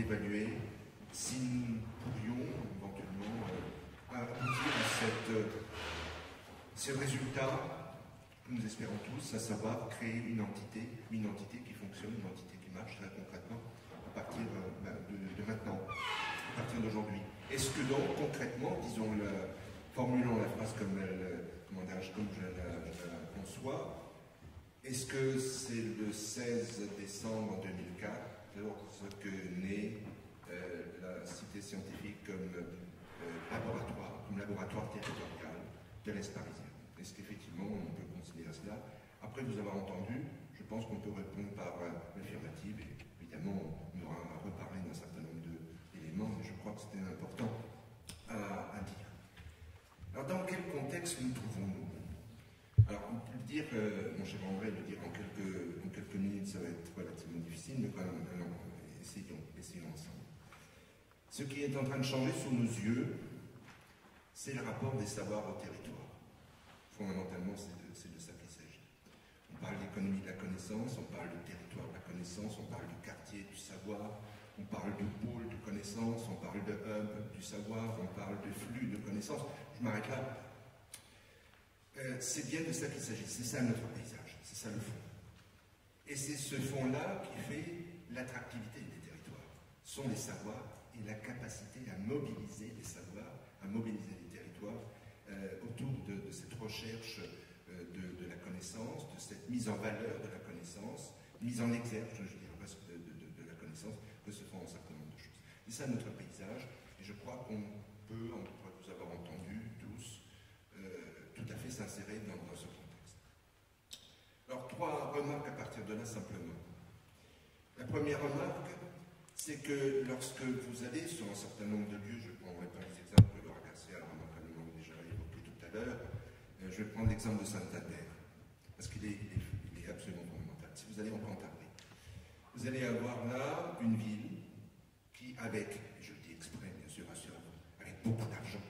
évaluer si nous pourrions éventuellement aboutir à ce résultat que nous espérons tous, à savoir créer une entité qui fonctionne, une entité qui marche très concrètement à partir de maintenant, à partir d'aujourd'hui. Est-ce que donc, concrètement, formulons la phrase comme je la conçois, est-ce que c'est le 16 décembre 2004, lorsque naît la cité scientifique comme laboratoire territorial de l'Est parisien? Est-ce qu'effectivement on peut considérer cela? Après vous avoir entendu, je pense qu'on peut répondre par l'affirmative, et évidemment on aura à reparler d'un certain nombre d'éléments, mais je crois que c'était important à dire. Alors dans quel contexte nous trouvons-nous? Alors on peut le dire, mon cher André, le dire en quelques minutes, ça va être relativement difficile, mais quand même, essayons ensemble. Ce qui est en train de changer sous nos yeux, c'est le rapport des savoirs au territoire. Fondamentalement, c'est de ça qu'il s'agit. On parle d'économie de la connaissance, on parle du territoire de la connaissance, on parle du quartier du savoir, on parle de pôle de connaissance, on parle de hub du savoir, on parle de flux de connaissance. Je m'arrête là. C'est bien de ça qu'il s'agit, c'est ça notre paysage, c'est ça le fond. Et c'est ce fond-là qui fait l'attractivité des territoires. Ce sont les savoirs et la capacité à mobiliser les savoirs, à mobiliser les territoires autour de cette recherche de la connaissance, de cette mise en valeur de la connaissance, mise en exergue, je dirais presque, de la connaissance, que se font un certain nombre de choses. C'est ça notre paysage, et je crois qu'on peut, après vous avoir entendu tous, tout à fait s'insérer dans ce contexte. Alors, 3 remarques à partir de là, simplement. La première remarque, c'est que lorsque vous allez sur un certain nombre de lieux, je ne prendrai pas les exemples que Laura Garcia a remarquablement déjà évoqués tout à l'heure, je vais prendre l'exemple de Santander, parce qu'il est absolument fondamental. Si vous allez en Cantabrie, vous allez avoir là une ville qui, avec, je le dis exprès, bien sûr, avec beaucoup d'argent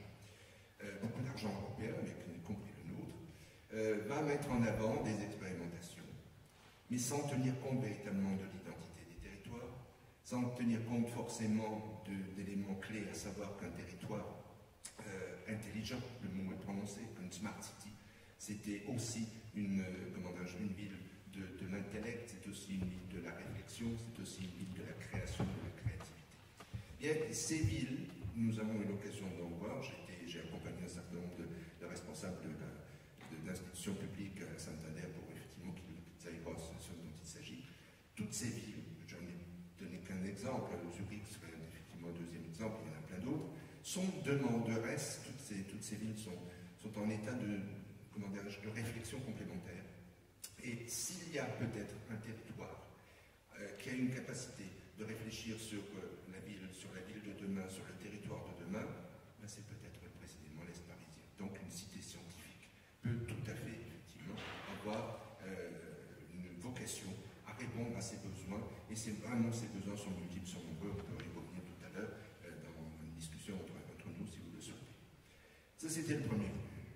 européen, mais y compris le nôtre, va mettre en avant des expérimentations, mais sans tenir compte véritablement de l'identité des territoires, sans tenir compte forcément d'éléments clés, à savoir qu'un territoire intelligent, le mot est prononcé, une smart city, c'était aussi une ville de l'intellect, c'est aussi une ville de la réflexion, c'est aussi une ville de la création, de la créativité. Bien, ces villes, nous avons eu l'occasion d'en voir, j'ai accompagné un certain nombre de responsables d'institutions publiques à Santander pour effectivement qu'ils saillent ce dont il s'agit. Toutes ces villes, je n'en ai donné qu'un exemple, Zurich serait effectivement un deuxième exemple, il y en a plein d'autres, sont demanderesses, toutes ces villes sont en état de réflexion complémentaire. Et s'il y a peut-être un territoire qui a une capacité de réfléchir sur la ville de demain, sur le territoire de demain, ben c'est peut-être précisément l'Est parisien. Donc une cité scientifique peut tout à fait, effectivement, avoir une vocation à répondre à ses besoins, et c'est vraiment ces besoins sont multiples, sont nombreux, on peut y revenir tout à l'heure dans une discussion entre nous, si vous le souhaitez. Ça, c'était le premier.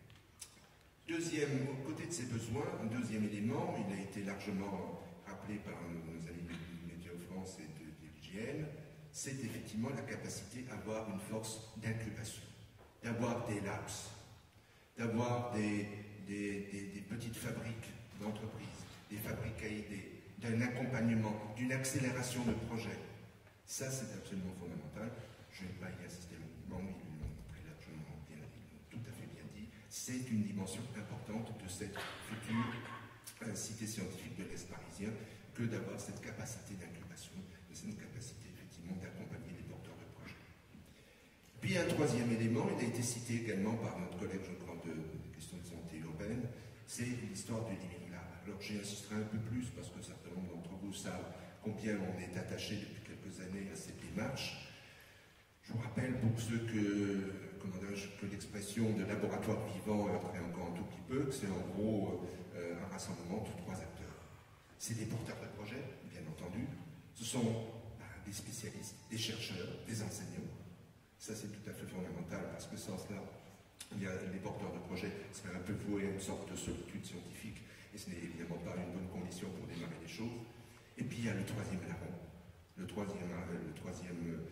Deuxième, aux côtés de ces besoins, un deuxième élément, il a été largement rappelé par nos amis de Météo France et de l'IGN, c'est effectivement la capacité d'avoir une force d'incubation, d'avoir des labs, d'avoir des petites fabriques d'entreprises, des fabriques à idées, d'un accompagnement, d'une accélération de projets. Ça, c'est absolument fondamental. Je ne vais pas y assister longuement, ils l'ont très largement tout à fait bien dit. C'est une dimension importante de cette future cité scientifique de l'Est parisien que d'avoir cette capacité d'incubation, cette capacité effectivement d'accompagner les porteurs de projets. Puis un troisième élément, il a été cité également par notre collègue, je crois, de questions de santé urbaine, c'est l'histoire du Living Lab. Alors j'y insisterai un peu plus parce que un certain nombre d'entre vous savent combien on est attaché depuis quelques années à cette démarche. Je vous rappelle pour ceux que l'expression de laboratoire vivant heurterait encore un tout petit peu, c'est en gros un rassemblement de 3 acteurs. C'est des porteurs de projets, bien entendu, ce sont des spécialistes, des chercheurs, des enseignants. Ça c'est tout à fait fondamental parce que sans cela, les porteurs de projets seraient un peu voués à une sorte de solitude scientifique et ce n'est évidemment pas une bonne condition pour démarrer les choses. Et puis il y a le troisième larron, le troisième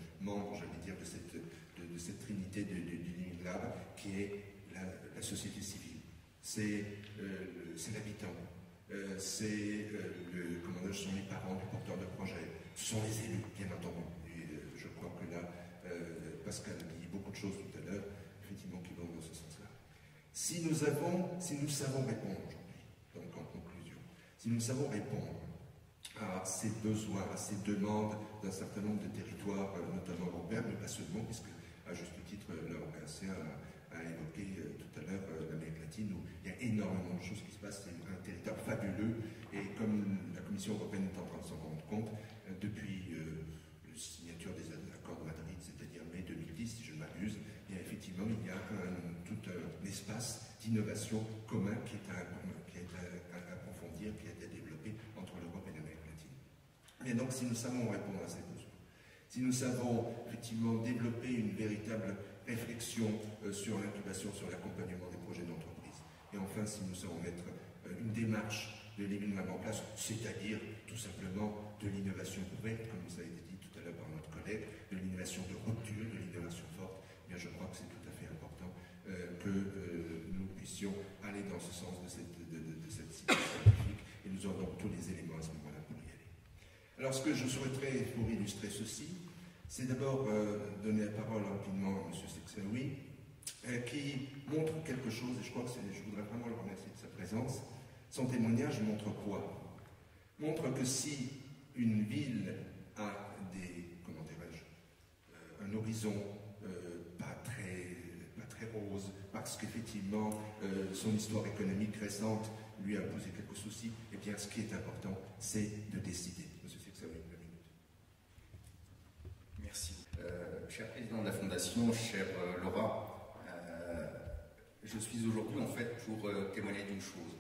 unité du Living Lab, qui est la société civile. C'est l'habitant, c'est ce sont les parents du porteur de projet, ce sont les élus, bien entendu. Et je crois que là, Pascal a dit beaucoup de choses tout à l'heure, effectivement, qui vont dans ce sens-là. Si nous savons répondre aujourd'hui, donc en conclusion, si nous savons répondre à ces besoins, à ces demandes d'un certain nombre de territoires, notamment européens, mais pas seulement, puisque à juste titre, Laure Garcia a évoqué tout à l'heure l'Amérique latine, où il y a énormément de choses qui se passent, c'est un territoire fabuleux, et comme la Commission européenne est en train de s'en rendre compte, depuis la signature des accords de Madrid, c'est-à-dire mai 2010, si je ne m'abuse, effectivement, il y a tout un espace d'innovation commun qui est à approfondir, qui est à développer entre l'Europe et l'Amérique latine. Et donc, si nous savons répondre à ces besoins, si nous savons effectivement développer une véritable réflexion sur l'incubation, sur l'accompagnement des projets d'entreprise, et enfin, si nous savons mettre une démarche de Living Lab en place, c'est-à-dire tout simplement de l'innovation ouverte, comme ça a été dit tout à l'heure par notre collègue, de l'innovation de rupture, de l'innovation forte, eh bien, je crois que c'est tout à fait important que nous puissions aller dans ce sens de cette situation scientifique, et nous aurons tous les éléments à ce moment-là pour y aller. Alors, ce que je souhaiterais, pour illustrer ceci, c'est d'abord donner la parole rapidement à M. Sexaoui, qui montre quelque chose, et je crois que je voudrais vraiment le remercier de sa présence. Son témoignage montre quoi? Montre que si une ville a un horizon pas très rose, parce qu'effectivement son histoire économique récente lui a posé quelques soucis, et bien ce qui est important, c'est de décider. Monsieur Sexaoui, une minute. Merci. Cher président de la Fondation, chère Laura, je suis aujourd'hui en fait pour témoigner d'une chose.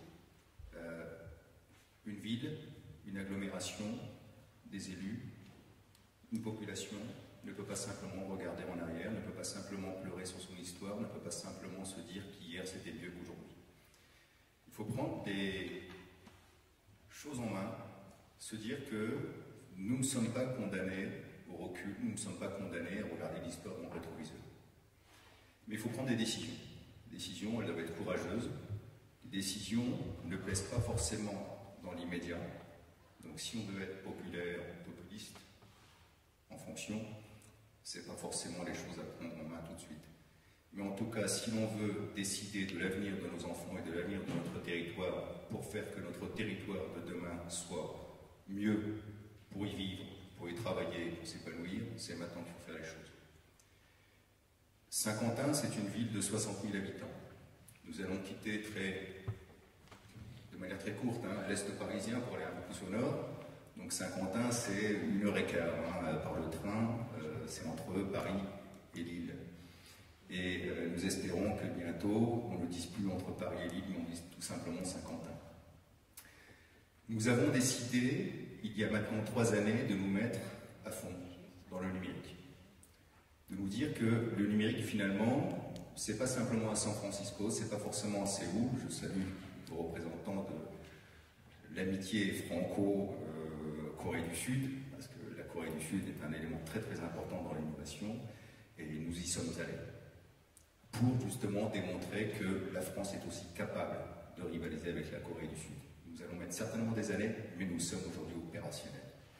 Une ville, une agglomération, des élus, une population ne peut pas simplement regarder en arrière, ne peut pas simplement pleurer sur son histoire, ne peut pas simplement se dire qu'hier c'était mieux qu'aujourd'hui. Il faut prendre des choses en main, se dire que nous ne sommes pas condamnés au recul, nous ne sommes pas condamnés à regarder l'histoire dans le rétroviseur. Mais il faut prendre des décisions. Les décisions, elles doivent être courageuses. Les décisions ne plaisent pas forcément dans l'immédiat. Donc si on veut être populaire, populiste, en fonction, ce n'est pas forcément les choses à prendre en main tout de suite. Mais en tout cas, si l'on veut décider de l'avenir de nos enfants et de l'avenir de notre territoire pour faire que notre territoire de demain soit mieux pour y vivre, pour y travailler, pour s'épanouir, c'est maintenant qu'il faut faire les choses. Saint-Quentin, c'est une ville de 60 000 habitants. Nous allons quitter de manière très courte l'Est parisien pour aller un peu plus au nord. Donc Saint-Quentin, c'est 1h15 par le train, c'est entre Paris et Lille. Et nous espérons que bientôt, on ne dise plus entre Paris et Lille, mais on dise tout simplement Saint-Quentin. Nous avons décidé, il y a maintenant 3 années, de nous mettre à fond dans le numérique. De nous dire que le numérique, finalement, c'est pas simplement à San Francisco, c'est pas forcément à Séoul. Je salue vos représentants de l'amitié franco-Corée du Sud, parce que la Corée du Sud est un élément très très important dans l'innovation, et nous y sommes allés pour justement démontrer que la France est aussi capable de rivaliser avec la Corée du Sud. Nous allons mettre certainement des années, mais nous sommes aujourd'hui opérationnels.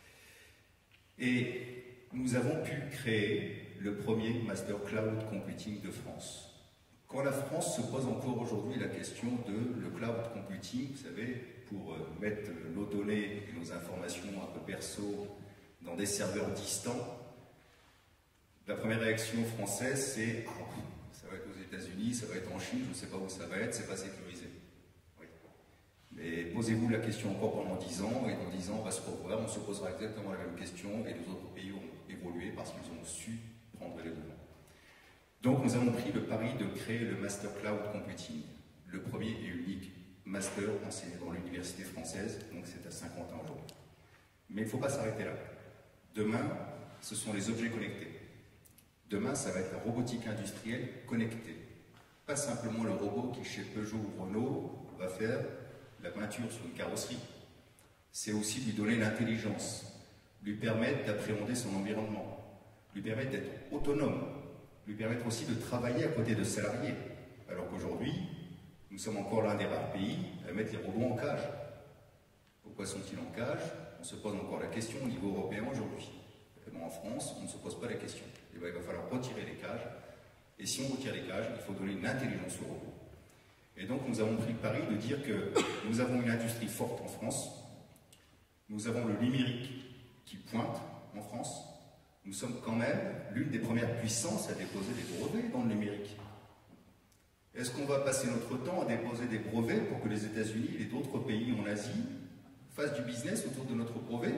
Et nous avons pu créer le premier Master Cloud Computing de France. Quand la France se pose encore aujourd'hui la question de le cloud computing, vous savez, pour mettre nos données et nos informations un peu perso dans des serveurs distants, la première réaction française, c'est ça va être aux États-Unis, ça va être en Chine, je ne sais pas où ça va être, c'est pas sécurisé. Oui. Mais posez-vous la question encore pendant 10 ans, et dans 10 ans, on va se revoir, on se posera exactement la même question, et les autres pays ont évolué parce qu'ils ont su prendre les devants. Donc nous avons pris le pari de créer le Master Cloud Computing, le premier et unique master enseigné dans l'université française, donc c'est à 50 ans aujourd'hui. Mais il ne faut pas s'arrêter là. Demain, ce sont les objets connectés. Demain, ça va être la robotique industrielle connectée. Pas simplement le robot qui, chez Peugeot ou Renault, va faire la peinture sur une carrosserie. C'est aussi lui donner l'intelligence, lui permettre d'appréhender son environnement, lui permettre d'être autonome. lui permettre aussi de travailler à côté de salariés. Alors qu'aujourd'hui, nous sommes encore l'un des rares pays à mettre les robots en cage. Pourquoi sont-ils en cage? On se pose encore la question au niveau européen aujourd'hui. En France, on ne se pose pas la question. Il va falloir retirer les cages. Et si on retire les cages, il faut donner une intelligence aux robots. Et donc nous avons pris le pari de dire que nous avons une industrie forte en France. Nous avons le numérique qui pointe en France. Nous sommes quand même l'une des premières puissances à déposer des brevets dans le numérique. Est-ce qu'on va passer notre temps à déposer des brevets pour que les États-Unis et d'autres pays en Asie fassent du business autour de notre brevet?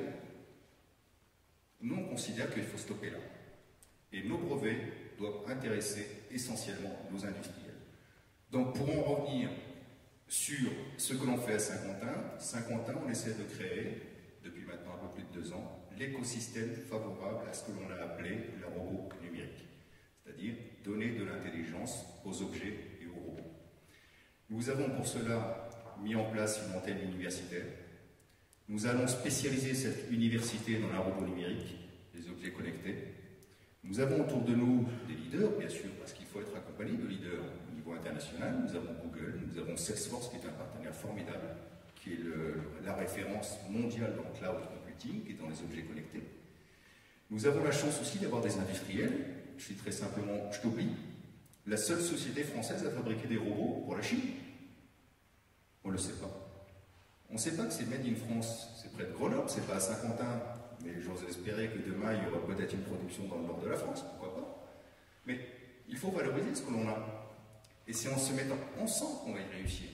Nous, on considère qu'il faut stopper là. Et nos brevets doivent intéresser essentiellement nos industriels. Donc, pour en revenir sur ce que l'on fait à Saint-Quentin, on essaie de créer, depuis maintenant un peu plus de 2 ans, l'écosystème favorable à ce que l'on a appelé le robot numérique, c'est-à-dire donner de l'intelligence aux objets et aux robots. Nous avons pour cela mis en place une antenne universitaire. Nous allons spécialiser cette université dans la robot numérique, les objets connectés. Nous avons autour de nous des leaders, bien sûr, parce qu'il faut être accompagné de leaders au niveau international. Nous avons Google, nous avons Salesforce, qui est un partenaire formidable, qui est la référence mondiale dans le cloud computing et dans les objets connectés. Nous avons la chance aussi d'avoir des industriels. Je suis très simplement, je t'oublie, la seule société française à fabriquer des robots pour la Chine. On ne le sait pas. On ne sait pas que c'est Made in France, c'est près de Grenoble, c'est pas à Saint-Quentin, mais j'ose espérer que demain il y aura peut-être une production dans le nord de la France, pourquoi pas. Mais il faut valoriser ce que l'on a. Et c'est en se mettant ensemble qu'on va y réussir.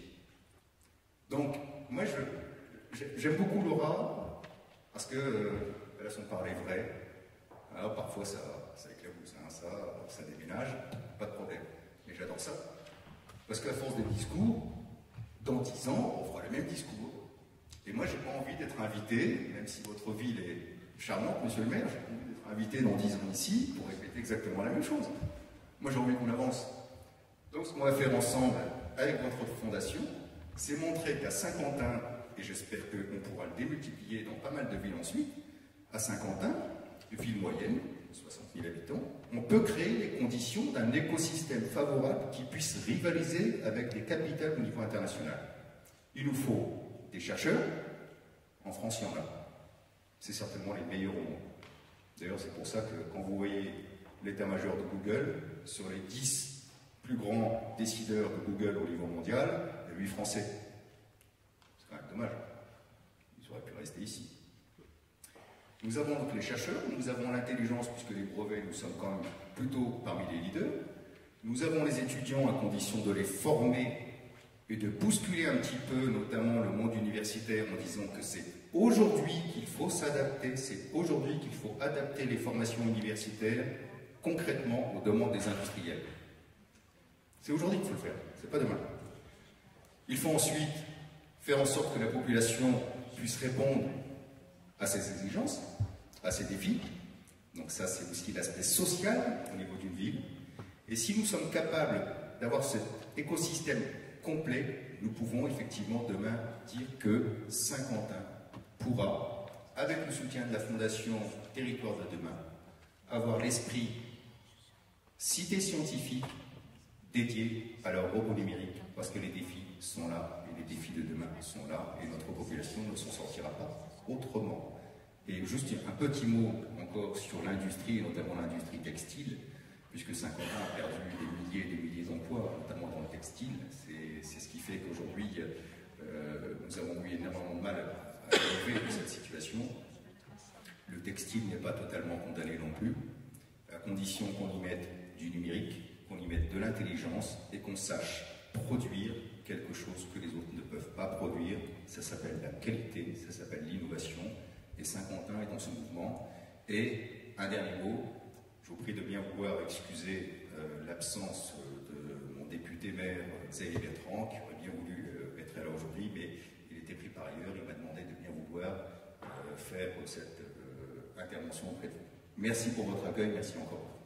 Donc, moi j'aime beaucoup Laura, parce qu'elle a son parler vrai. Alors, parfois ça éclabousse, hein, ça déménage, pas de problème. Mais j'adore ça. Parce qu'à force des discours, dans 10 ans, on fera le même discours. Et moi, j'ai pas envie d'être invité, même si votre ville est charmante, monsieur le maire, j'ai pas envie d'être invité dans 10 ans ici pour répéter exactement la même chose. Moi, j'ai envie qu'on avance. Donc, ce qu'on va faire ensemble avec votre fondation, c'est montrer qu'à Saint-Quentin, et j'espère qu'on pourra le démultiplier dans pas mal de villes ensuite, à Saint-Quentin, une ville moyenne, 60 000 habitants, on peut créer les conditions d'un écosystème favorable qui puisse rivaliser avec des capitales au niveau international. Il nous faut des chercheurs. En France, il y en a. C'est certainement les meilleurs au monde. D'ailleurs, c'est pour ça que quand vous voyez l'état-major de Google, sur les 10 plus grands décideurs de Google au niveau mondial, il y a 8 Français. C'est quand même dommage. Ils auraient pu rester ici. Nous avons donc les chercheurs, nous avons l'intelligence, puisque les brevets, nous sommes quand même plutôt parmi les leaders. Nous avons les étudiants à condition de les former et de bousculer un petit peu, notamment le monde universitaire, en disant que c'est aujourd'hui qu'il faut s'adapter, c'est aujourd'hui qu'il faut adapter les formations universitaires concrètement aux demandes des industriels. C'est aujourd'hui qu'il faut le faire, c'est pas demain. Il faut ensuite faire en sorte que la population puisse répondre à ces exigences, à ces défis. Donc ça, c'est aussi l'aspect social au niveau d'une ville. Et si nous sommes capables d'avoir cet écosystème complet, nous pouvons effectivement demain dire que Saint-Quentin pourra, avec le soutien de la Fondation Territoire de demain, avoir l'esprit cité scientifique dédié à leur robot numérique, parce que les défis sont là, et les défis de demain sont là, et notre population ne s'en sortira pas autrement. Et juste un petit mot encore sur l'industrie, et notamment l'industrie textile, puisque Saint-Quentin a perdu des milliers et des milliers d'emplois, notamment dans le textile. C'est ce qui fait qu'aujourd'hui, nous avons eu énormément de mal à relever cette situation. Le textile n'est pas totalement condamné non plus, à condition qu'on y mette du numérique, qu'on y mette de l'intelligence et qu'on sache produire quelque chose que les autres ne peuvent pas produire. Ça s'appelle la qualité, ça s'appelle l'innovation, et Saint-Quentin est dans ce mouvement. Et un dernier mot, je vous prie de bien vouloir excuser l'absence de mon député maire Xavier Bertrand, qui aurait bien voulu être là aujourd'hui, mais il était pris par ailleurs. Il m'a demandé de bien vouloir faire cette intervention auprès de vous. Merci pour votre accueil, merci encore.